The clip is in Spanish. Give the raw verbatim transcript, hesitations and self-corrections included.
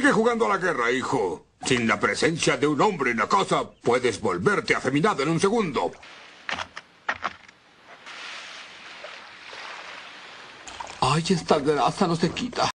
Sigue jugando a la guerra, hijo. Sin la presencia de un hombre en la casa, puedes volverte afeminado en un segundo. Ay, esta grasa no se quita.